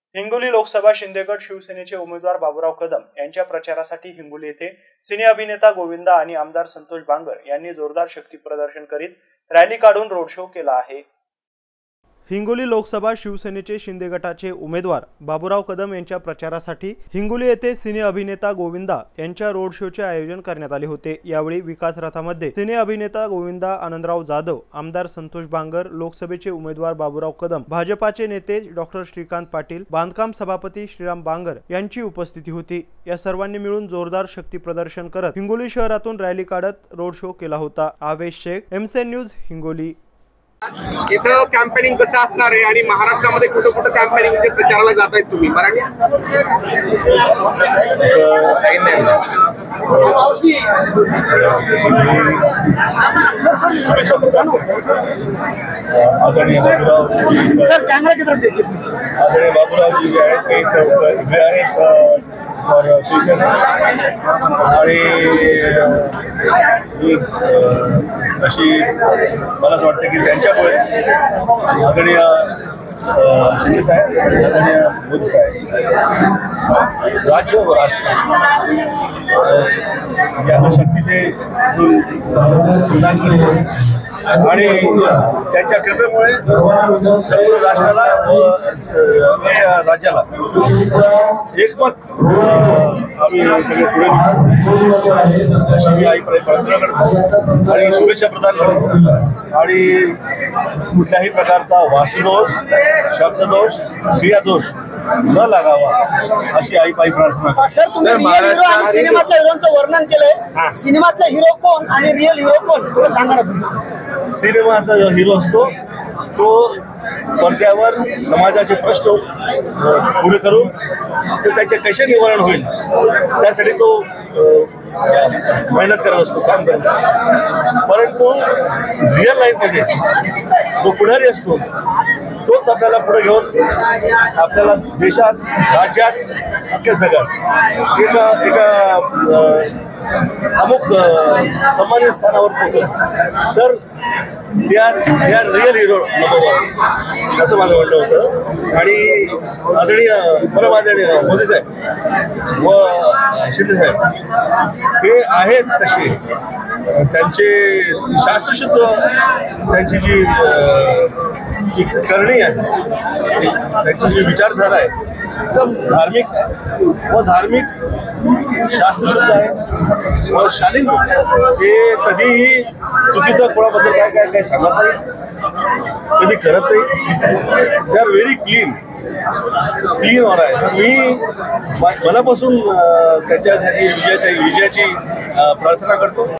हिंगोली लोकसभा शिंदेगड शिवसेनेचे उमेदवार बाबूराव कदम यांच्या प्रचारासाठी हिंगोली येथे सिने अभिनेता गोविंदा आणि आमदार संतोष बांगर यांनी जोरदार शक्ती प्रदर्शन करीत रॅली काढून रोड शो केला आहे। हिंगोली लोकसभा शिवसेनेचे शिंदे गटाचे उमेदवार बाबूराव कदम यांच्या प्रचारासाठी हिंगोली येथे सिने अभिनेता गोविंदा यांच्या रोड शोचे आयोजन करण्यात आले होते। यावेळी विकास रथामध्ये सिने अभिनेता गोविंदा, आनंदराव जाधव, आमदार संतोष बांगर, लोकसभेचे उमेदवार बाबूराव कदम, भाजपाचे नेते डॉक्टर श्रीकांत पाटील, बांधकाम सभापती श्रीराम बांगर यांची उपस्थिती होती। या सर्वांनी मिळून जोरदार शक्ती प्रदर्शन करत हिंगोली शहरातून रॅली काढत रोड शो केला होता। Avesh Shaikh, MCN news, Hingoli. इथं कॅम्पेनिंग कसं असणार आहे आणि महाराष्ट्रामध्ये कुठं कुठं कॅम्पेनिंग प्रचाराला जात आहेत तुम्ही? मराठी सर कॅमेरा की तरफ देखिए। आदरणीय बाबूराव जी आहेत और शिवसेना आणि अशी मला असं वाटतं की त्यांच्यामुळे आदरणीय शिंदे साहेब, आदरणीय मोदी साहेब, राज्य व राष्ट्र या शक्तीचे प्रदान करतो आणि त्यांच्या कृपेमुळे सर्व राष्ट्राला व राज्याला एकमत आम्ही सगळे पुढे अशी मी आईकडे प्रार्थना करतो आणि शुभेच्छा प्रदान करतो आणि कुठल्याही प्रकारचा वास्तुदोष, शब्ददोष, क्रियादोष न लागावा अशी आई पायी प्रार्थना करतो। सर सिनेमातल्या हिरोचं वर्णन केलंय, सिनेमातला हिरो कोण आणि रिअल हिरो कोण थोडं सांगा ना। सिनेमाचा जो हिरो असतो तो पडद्यावर समाजाचे प्रश्न पुढे करून त्याचे कसे निवारण होईल त्यासाठी तो मेहनत करत असतो, काम करत असतो। परंतु रिअल लाईफमध्ये जो पुढारी असतो तोच आपल्याला पुढे घेऊन आपल्याला देशात, राज्यात, अख्ख्या जगात एका अमुक सामान्य स्थानावर पोहोचत तर they are real hero number one असं माझं म्हणणं होतं। आणि आदरणीय परम आदरणीय मोदी साहेब व शिंदे साहेब हे आहेत तसे त्यांचे शास्त्रशुद्ध त्यांची जी करणी आहे, त्यांची जी विचारधारा आहे एकदम धार्मिक शास्त्रशुद्ध आहे व शालीन। ते कधीही चुकीचं कोणाबद्दल काय सांगत नाही, कधी करत नाही। दे आर व्हेरी क्लीन और आहे। मी मनापासून त्यांच्यासाठी विजयाची प्रार्थना करतो।